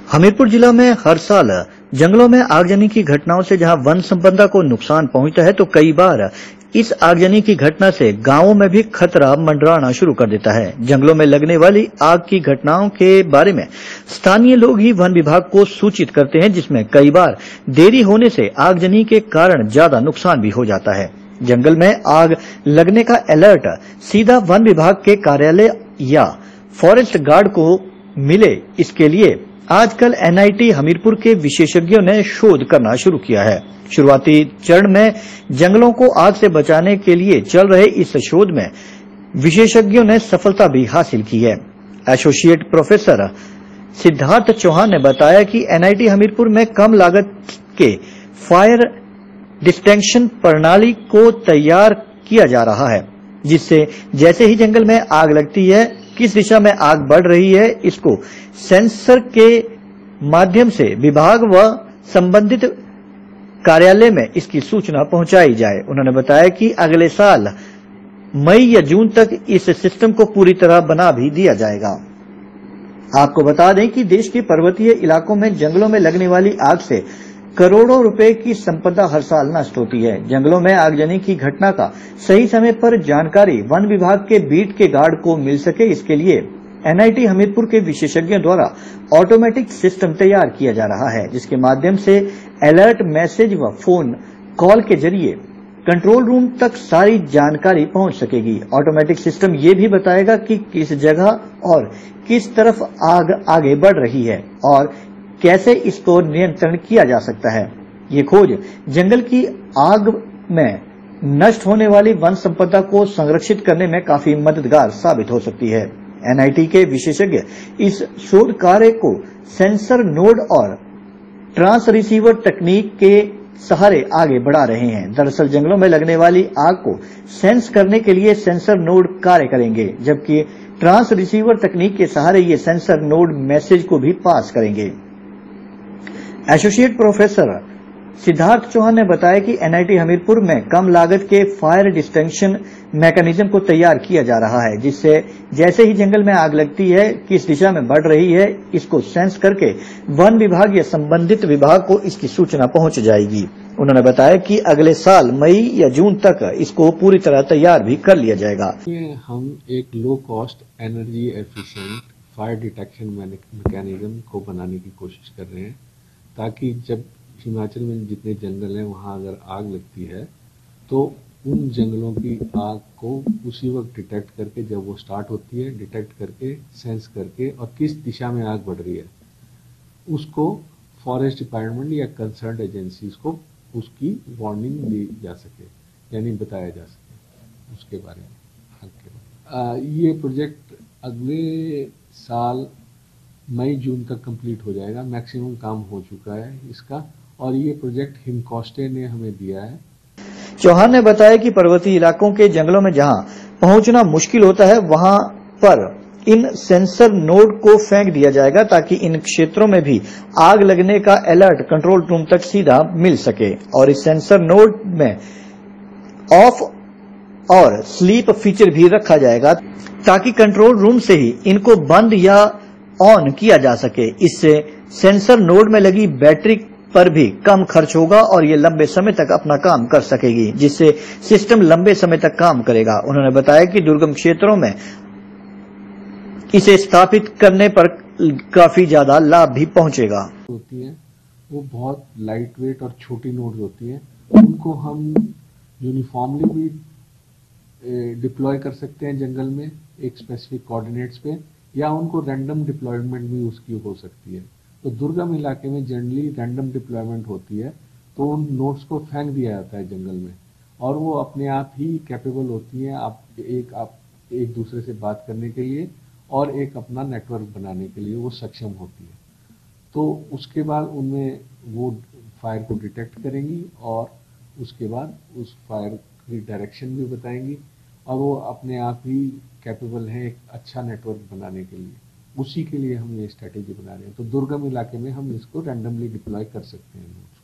हमीरपुर जिला में हर साल जंगलों में आगजनी की घटनाओं से जहां वन संपदा को नुकसान पहुंचता है, तो कई बार इस आगजनी की घटना से गांवों में भी खतरा मंडराना शुरू कर देता है। जंगलों में लगने वाली आग की घटनाओं के बारे में स्थानीय लोग ही वन विभाग को सूचित करते हैं, जिसमें कई बार देरी होने से आगजनी के कारण ज्यादा नुकसान भी हो जाता है। जंगल में आग लगने का अलर्ट सीधा वन विभाग के कार्यालय या फॉरेस्ट गार्ड को मिले, इसके लिए आजकल एनआईटी हमीरपुर के विशेषज्ञों ने शोध करना शुरू किया है। शुरुआती चरण में जंगलों को आग से बचाने के लिए चल रहे इस शोध में विशेषज्ञों ने सफलता भी हासिल की है। एसोसिएट प्रोफेसर सिद्धार्थ चौहान ने बताया कि एनआईटी हमीरपुर में कम लागत के फायर डिस्टिंक्शन प्रणाली को तैयार किया जा रहा है, जिससे जैसे ही जंगल में आग लगती है, किस दिशा में आग बढ़ रही है, इसको सेंसर के माध्यम से विभाग व संबंधित कार्यालय में इसकी सूचना पहुंचाई जाए। उन्होंने बताया कि अगले साल मई या जून तक इस सिस्टम को पूरी तरह बना भी दिया जाएगा। आपको बता दें कि देश के पर्वतीय इलाकों में जंगलों में लगने वाली आग से करोड़ों रुपए की संपदा हर साल नष्ट होती है। जंगलों में आगजनी की घटना का सही समय पर जानकारी वन विभाग के बीट के गार्ड को मिल सके, इसके लिए एनआईटी हमीरपुर के विशेषज्ञों द्वारा ऑटोमेटिक सिस्टम तैयार किया जा रहा है, जिसके माध्यम से अलर्ट मैसेज व फोन कॉल के जरिए कंट्रोल रूम तक सारी जानकारी पहुंच सकेगी। ऑटोमेटिक सिस्टम ये भी बताएगा कि किस जगह और किस तरफ आग आगे बढ़ रही है और कैसे इसको नियंत्रण किया जा सकता है। ये खोज जंगल की आग में नष्ट होने वाली वन संपदा को संरक्षित करने में काफी मददगार साबित हो सकती है। एनआईटी के विशेषज्ञ इस शोध कार्य को सेंसर नोड और ट्रांस रिसीवर तकनीक के सहारे आगे बढ़ा रहे हैं। दरअसल जंगलों में लगने वाली आग को सेंस करने के लिए सेंसर नोड कार्य करेंगे, जबकि ट्रांस रिसीवर तकनीक के सहारे ये सेंसर नोड मैसेज को भी पास करेंगे। एसोसिएट प्रोफेसर सिद्धार्थ चौहान ने बताया कि एनआईटी हमीरपुर में कम लागत के फायर डिस्टिंक्शन मैकेनिज्म को तैयार किया जा रहा है, जिससे जैसे ही जंगल में आग लगती है, किस दिशा में बढ़ रही है, इसको सेंस करके वन विभाग या संबंधित विभाग को इसकी सूचना पहुंच जाएगी। उन्होंने बताया कि अगले साल मई या जून तक इसको पूरी तरह तैयार भी कर लिया जाएगा। हम एक low cost energy efficient fire detection mechanism को बनाने की कोशिश कर रहे हैं, ताकि जब हिमाचल में जितने जंगल हैं वहाँ अगर आग लगती है तो उन जंगलों की आग को उसी वक्त डिटेक्ट करके, जब वो स्टार्ट होती है, डिटेक्ट करके, सेंस करके और किस दिशा में आग बढ़ रही है, उसको फॉरेस्ट डिपार्टमेंट या कंसर्न एजेंसीज को उसकी वार्निंग दी जा सके, यानी बताया जा सके उसके बारे में, आग के बारे में। ये प्रोजेक्ट अगले साल मई जून तक कंप्लीट हो जाएगा। मैक्सिमम काम हो चुका है इसका, और ये प्रोजेक्ट हिमकॉस्टे ने हमें दिया है। चौहान ने बताया कि पर्वतीय इलाकों के जंगलों में जहां पहुंचना मुश्किल होता है, वहां पर इन सेंसर नोड को फेंक दिया जाएगा, ताकि इन क्षेत्रों में भी आग लगने का अलर्ट कंट्रोल रूम तक सीधा मिल सके। और इस सेंसर नोड में ऑफ और स्लीप फीचर भी रखा जाएगा, ताकि कंट्रोल रूम से ही इनको बंद या ऑन किया जा सके। इससे सेंसर नोड में लगी बैटरी पर भी कम खर्च होगा और ये लंबे समय तक अपना काम कर सकेगी, जिससे सिस्टम लंबे समय तक काम करेगा। उन्होंने बताया कि दुर्गम क्षेत्रों में इसे स्थापित करने पर काफी ज्यादा लाभ भी पहुंचेगा। होती है वो बहुत लाइट वेट और छोटी नोड्स होती हैं, उनको हम यूनिफॉर्मली भी डिप्लॉय कर सकते हैं जंगल में एक स्पेसिफिक कोऑर्डिनेट्स पे, या उनको रैंडम डिप्लॉयमेंट भी उसकी हो सकती है। तो दुर्गम इलाके में जनरली रैंडम डिप्लॉयमेंट होती है, तो उन नोड्स को फेंक दिया जाता है जंगल में, और वो अपने आप ही कैपेबल होती हैं आप एक दूसरे से बात करने के लिए और एक अपना नेटवर्क बनाने के लिए वो सक्षम होती है। तो उसके बाद उनमें वो फायर को डिटेक्ट करेंगी और उसके बाद उस फायर की डायरेक्शन भी बताएंगी, और वो अपने आप ही कैपेबल है एक अच्छा नेटवर्क बनाने के लिए। उसी के लिए हम ये स्ट्रैटेजी बना रहे हैं। तो दुर्गम इलाके में हम इसको रैंडमली डिप्लॉय कर सकते हैं।